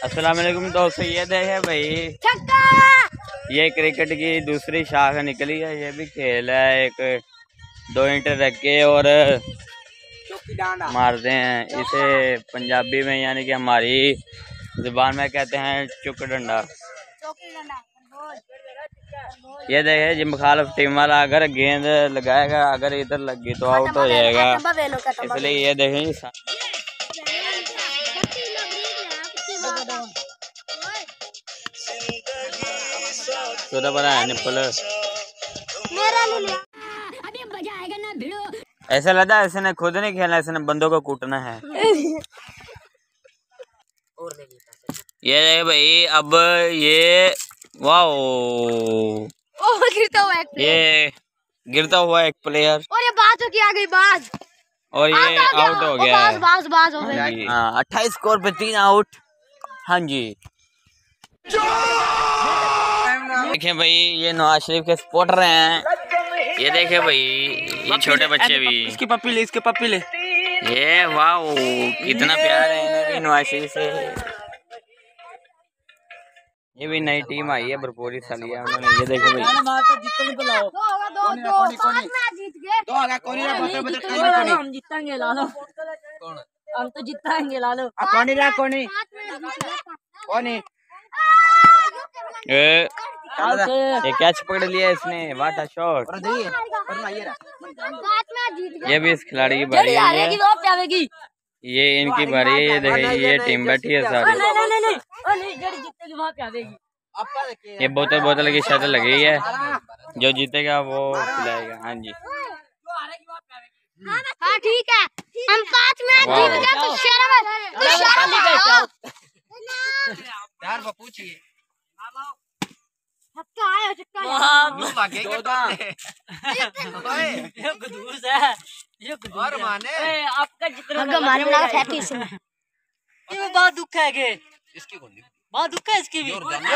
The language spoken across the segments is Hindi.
अस्सलाम वालेकुम दोस्तों, ये देखे भाई ये क्रिकेट की दूसरी शाख निकली है। ये भी खेल है, एक 2 ईंट रख के और मारते हैं। इसे पंजाबी में यानी कि हमारी जुबान में कहते हैं चुक डंडा। ये देखे जी मुखालिफ टीम वाला अगर गेंद लगाएगा, अगर इधर लगी तो आउट हो जाएगा। इसलिए ये देखें छोटा बड़ा है निप्पल। ऐसा लगा इसने खुद नहीं खेलना, इसने बंदों को कूटना है। ये भाई अब ये वाओ गिरता हुआ एक प्लेयर और ये बात हो गई, आ गई बात और ये आउट हो गया है। बाज हो गई। हाँ 28 स्कोर पे 3 आउट। हाँ जी देखें भाई, ये नवाज शरीफ के सपोर्टर हैं। ये देखे भाई, ये छोटे बच्चे भी। इसके पप्पी ले ये वाओ कितना प्यार है इन्हें भी नवाज शरीफ से। ये भी नई टीम आई है, भरपूरी सालिया उन्होंने। ये देखो भाई हम जीतेंगे लालो, हम तो जीतेंगे लालो। ये कैच पकड़ लिया इसने, व्हाट अ शॉट। ये भी इस खिलाड़ी की बारी है। ये इनकी बारी है। ये देखिए ये टीम बैठी है सारी। ये बोतल की शर्त लगी है, जो जीतेगा वो खिलाएगा। हाँ जी हाँ ठीक है, हम 5 मैच जीत गए तो शर्म यार पूछिए आपका जितना ये बहुत दुख है के इसकी कौन बहुत दुख है इसकी भी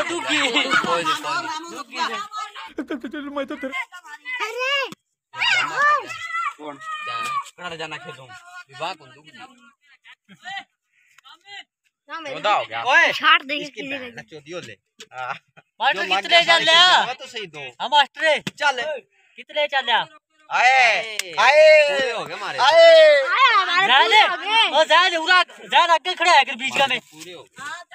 अरे जाना खेलूं विवाह कौन ओए छाड़ दे इसकी चोदियो ले मास्टर कितने चल लिया तो सही दो हम मास्टर चल कितने चल लिया आए हो गए हमारे आए जाने ओ जाने उरा जान आगे खड़ा है बीच का में पूरे हो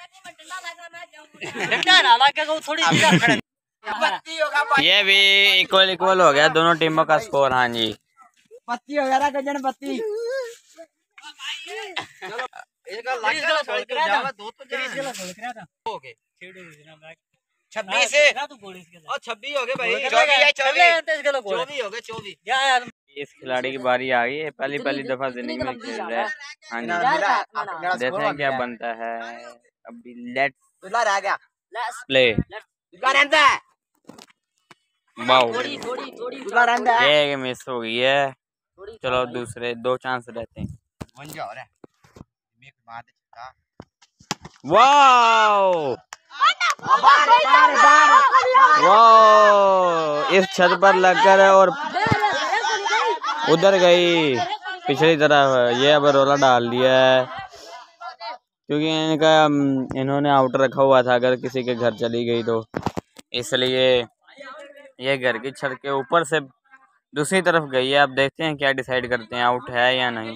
डंडा ना लगा को थोड़ी पत्ती होगा ये भी इक्वल हो गया दोनों टीमों का स्कोर। हाँ जी पत्ती वगैरह गजन पत्ती एक लगा छोड़ के जावा दो तो हो गए 26 और 26 हो गए भाई 24 हो गए 24 यार इस खिलाड़ी की बारी आ गई है, पहली दफा जिंदगी में खेल रहा है। हाँ जी देखते हैं क्या बनता है। अभी लेट्स रह गया प्ले। ये मिस हो गई है। चलो दूसरे 2 चांस रहते हैं। वाओ वाओ इस छत पर लगकर और उधर गई पिछली तरफ। ये अब रोला डाल दिया है क्योंकि इन्होंने आउट रखा हुआ था, अगर किसी के घर चली गई तो इसलिए ये घर की छत के ऊपर से दूसरी तरफ गई है। अब देखते हैं क्या डिसाइड करते हैं, आउट है या नहीं।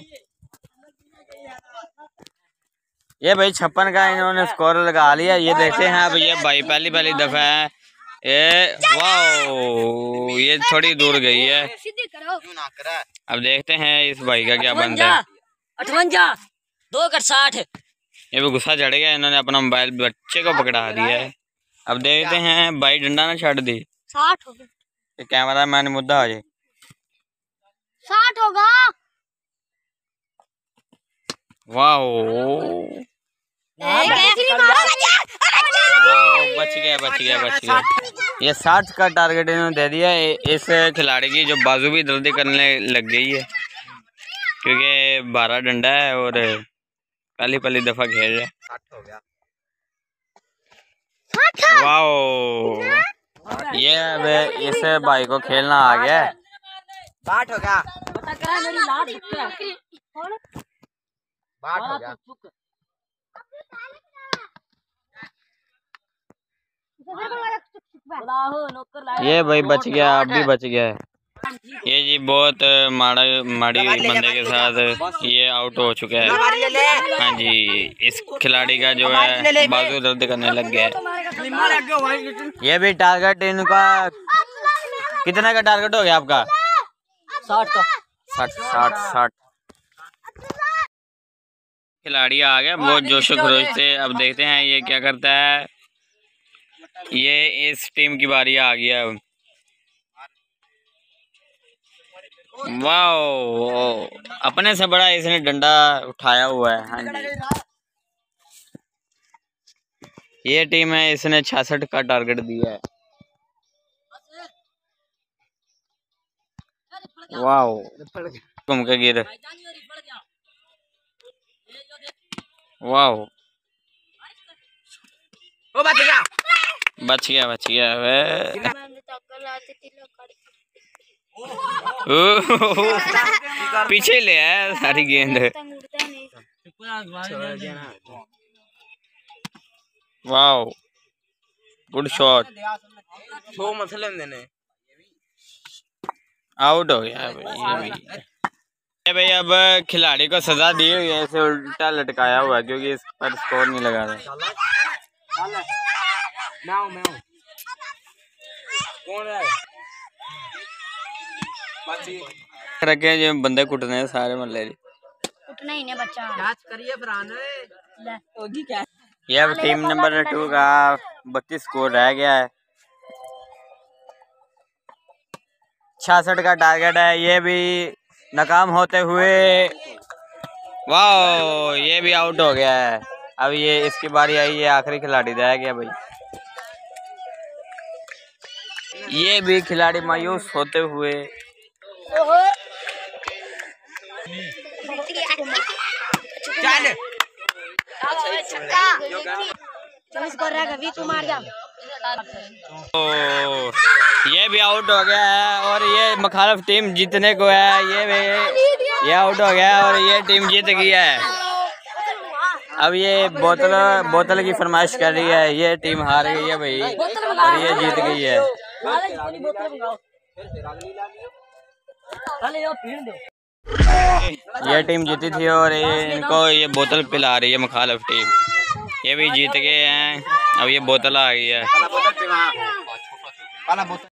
ये भाई 56 का इन्होंने स्कोर लगा लिया। ये देखते हैं अब ये भाई पहली दफा है। ये वाओ ये थोड़ी दूर गई है। अब देखते हैं इस भाई का क्या बनता है। 58 2 कर 60। ये भी गुस्सा चढ़ गया, इन्होंने अपना मोबाइल बच्चे को पकड़ा दिया है। अब देखते हैं भाई डंडा ना छड़ दी 60 हो गए। कैमरा मैन मुद्दा हो जाए 60 होगा। वाओ बच गया। ये 60 का टारगेट इन्होंने दे दिया। इस खिलाड़ी की जो बाजू भी दर्द करने लग गई है क्योंकि 12 डंडा है और पहली दफा खेल रहा है। वाओ ये अब इस भाई को खेलना आ गया। 60 हो गया मेरी लात दुखती है। 60 हो गया ये भाई बच गया, अब भी बच गया है। ये जी बहुत माड़ी बंदे के साथ ये आउट हो चुका है। हाँ जी, इस खिलाड़ी का जो है बाजू दर्द करने लग गया है। ये भी टारगेट इनका कितना का टारगेट हो गया आपका? 60 का। 60 खिलाड़ी आ गया बहुत जोशो खरोश से। अब देखते हैं ये क्या करता है। ये इस टीम की बारी आ गया। वाह, अपने से बड़ा इसने डंडा उठाया हुआ है। हाँ जी, ये टीम है, इसने 66 का टारगेट दिया है। वाह, घूम के गिर। वाह, बच गया वे। पीछे ले आया सारी गेंद। वाह, गुड शॉट। आउट हो गया भाई। ये भाई अब खिलाड़ी को सजा दी हुई है, इसे उल्टा लटकाया हुआ है क्योंकि इस पर स्कोर नहीं लगा रहा। रखे जो बंदे कुटने सारे मल्ले कुटना ही नहीं बच्चा। ये अब टीम नंबर 2 का 32 स्कोर रह गया है। 66 का टारगेट है। ये भी नाकाम होते हुए, वाह, ये भी आउट हो गया है। अब ये इसकी बारी आई, ये आखिरी खिलाड़ी रह गया भाई। ये भी खिलाड़ी मायूस होते हुए, ये भी आउट हो गया है और ये मुखालिफ टीम जीतने को है। ये आउट हो गया है और ये टीम जीत गई है। अब ये बोतल की फरमाइश कर रही है। ये टीम हार गई है भाई और ये जीत गई है। ये टीम जीती थी और इनको ये बोतल पिला रही है मुखालिफ टीम। ये भी जीत गए हैं। अब ये बोतल आ गई है।